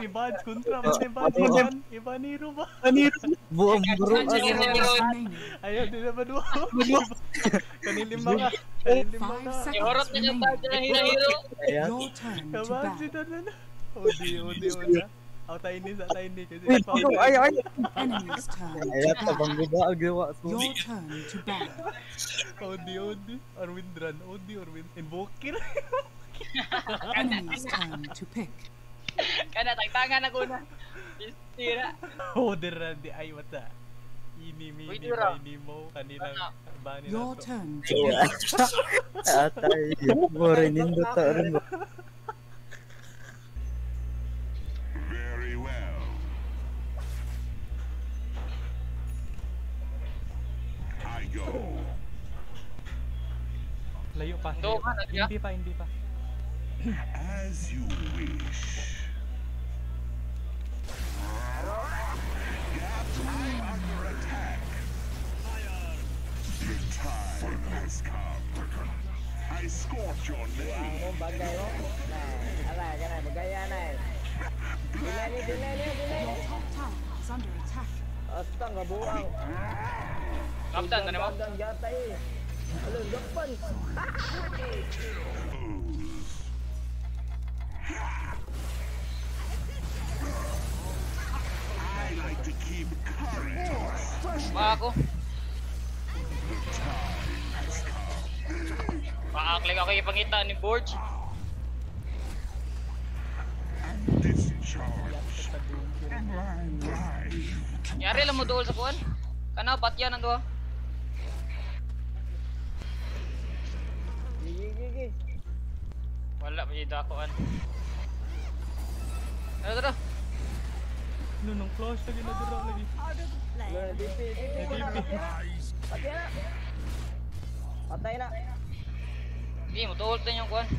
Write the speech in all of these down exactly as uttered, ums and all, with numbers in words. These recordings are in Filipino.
ni Badz, kontra mo ni Badz. Iba niro ba? Buong bro. Ayaw, di na ba duwa? Kanilima ka. Kanilima ka. Ihorot na yung Badz na hiro-hiro. Kabadz ito na na. Odi, odi, odi. Aw, tayo ni, sa tayo ni. Wait, ay, ay. Ayat na bang guba, agawa. Your turn to ban. Odi, odi. Arwin Dran, odi, Arwin. Invoker. Enemy's turn to pick. Kana, tagtangan ako na. Tira. Odi, Randy, ay, wata. Ini, mini, mini mo, kanilang bani na to. Your turn to pick. Atay, mo rin nindot ta rin mo. Layo pa. Do ka na diya? Hindi pa, hindi pa. As you wish. I'm under attack. The time has come. I scorch your name. Ang bagay mo. Nah, ala ka na bagaya na. Dilay ni, dilay ni, dilay ni. Your top tower is under attack. Astang kabuang. Kaptan na naman. Kaptan gatay. Halo, gapan. I like to keep current. Pa ako. Paaklik ako ipangita ni Borge. Discharge. Yari lang mo dool sa kuwan. Kana patyan ang duha. Gigi, gigi. Wala pa yung dakuan. Ano ito? Ano, nang close lagi na dito lagi. Nah, D P, D P mo na. Patay na. Patay na. Hindi mo dool din yung kuwan.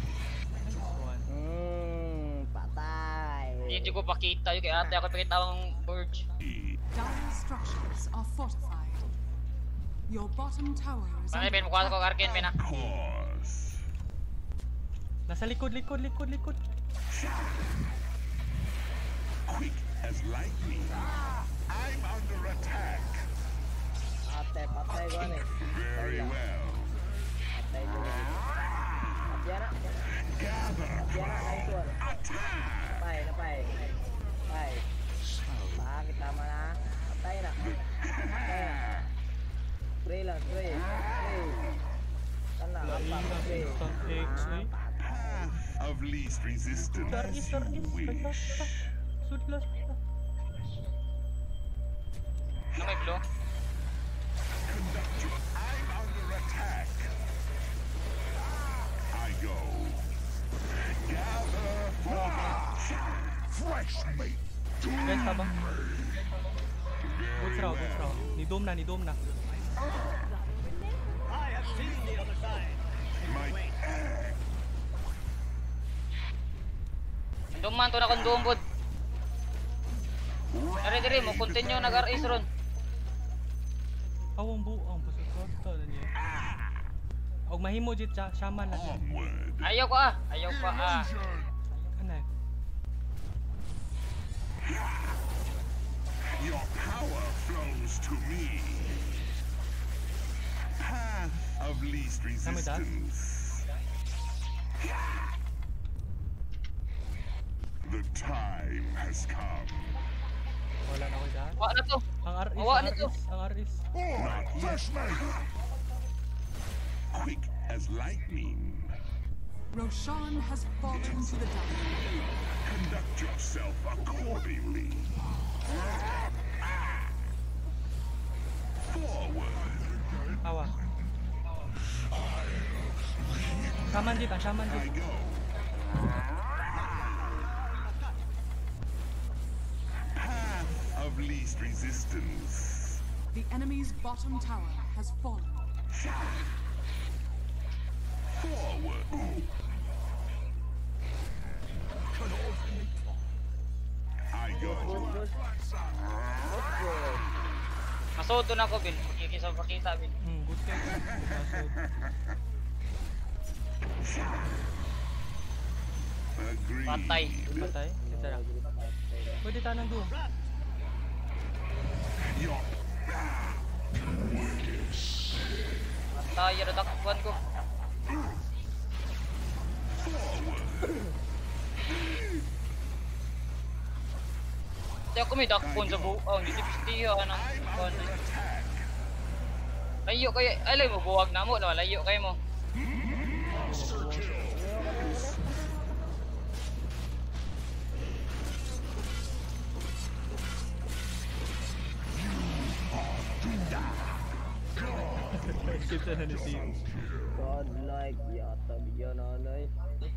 Hmm, patay. Hindi ko pakita yung kay ate ako pakita ang Borge. Dire structures are fortified. Your bottom tower is Panay under pin mukha ko Arkin pin ah. Pause. Nasa likod, likod, likod, likod. Quick as lightning. I'm under attack. Ate, patay ko ni. Very well. Patay ko ni. Patay na. Gather. Patay na, nice one. Attack. Napay, napay. Napay. Bakit tama na? Patay na. Patay na. Spray lang, spray. Spray. Kana, Laingan, apak, spray. instant X, eh. Path of least resistance. Star is, star You is. wish. Sudlas. Ano may blue? Conduct your. I'm under attack. I go. Gather for fresh meat. Guys, habang. Good throw, good throw. Ni Dome na, ni Dome na. My Duman to na kong dumbod. Dari diri mo continue nag-R-Ace ron. Awang buang pasukota na niya. Og mahimo jit siya, shaman na. onward. Ayaw ko ah, ayaw pa ah. Kana. Your power flows to me. Path of least resistance. The time has come. Wala na ko dyan. Wa na to. Ang R is, Awa ang na R to. is, ang R is. Not yet. Quick as lightning. Roshan has fallen to the dark. Conduct yourself accordingly. Forward. Awa. Shaman jit, ang shaman I jit. go. Path of least resistance. The enemy's bottom tower has fallen. Forward. I go. Push, push. Let's go. Masoto na ko bin. Kikisa pakita bin. Hmm, good kayo. Agreed. Patay. Patay. Ito na. Pwede tanang doon. Tayo na takbuhan ko. Hindi ako may dakpon sa buong. Hindi pistihan ng buwan. Layo kayo. Alay mo, buwag na mo. No? Layo kayo mo. Kita na ni Steve. Godlike yata bigyan nanay.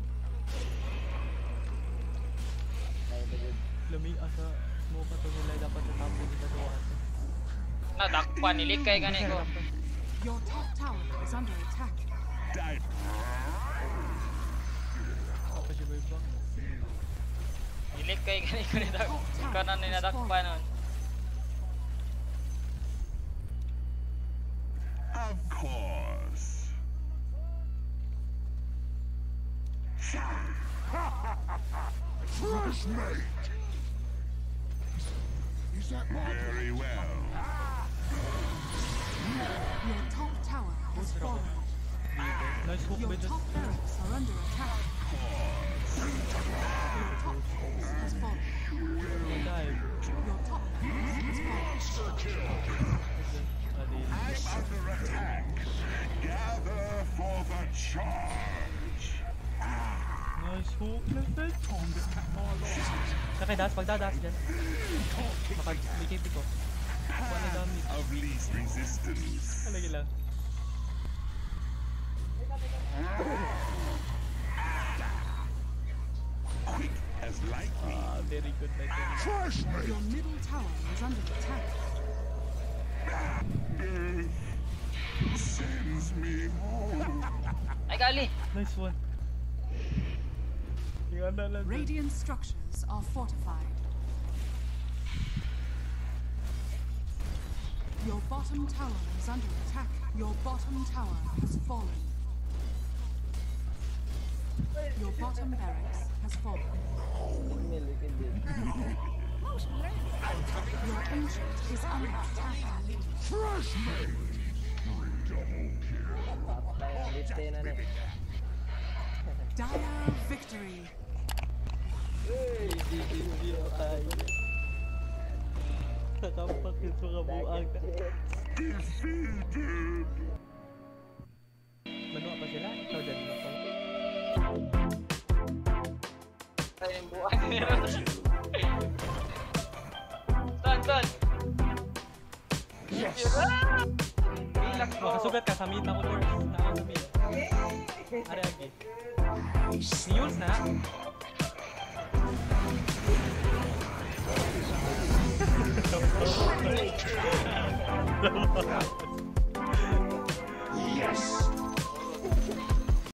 Ay, bagay. Lumi asa mo pa to nila dapat sa tapo dito doon. Nadakpan, nilikay ganit ko. Your top tower is under attack. Apa siya ba ibang? Nilikay ganit ko nito. Kanan ni nadakpan nun. Of course. Fresh mate. Is that very well? Your top tower has fallen. Nice hook Your by top barracks are under attack. Your top base has fallen. dive. Your top barracks has fallen. I'm under attack. Gather for the charge. Nice hook na fed. Sakay das, pagdadas dyan. Makag, may K P ko. One na damage. Of least resistance. Halagi lang. Quick as lightning. Ah, very good na ito. Fresh mate. Your middle tower is under attack. Sends me home. Ay, gali! Nice one. Yung ano lang dyan. Radiant structures are fortified. Your bottom tower is under attack. Your bottom tower has fallen. Your bottom barracks has fallen. Look at this. Your ancient is under attack. Fresh mate. Double kill. Patay ang lite na ni. Dire victory. Uy, di na tayo. Nakapak yung mga buang. Defeated. Manua pa sila? Ikaw dyan na pa. Ay, yung buwan nila. Saan, saan? Relax mo. Makasugat ka sa mid na ko Lord. Nakon sa mid. Ari agi. News na.